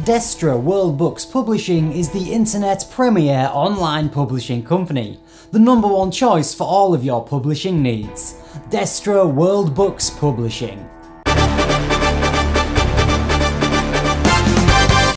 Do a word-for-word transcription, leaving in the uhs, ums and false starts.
Destra World Books Publishing is the internet's premier online publishing company, the number one choice for all of your publishing needs. Destra World Books Publishing.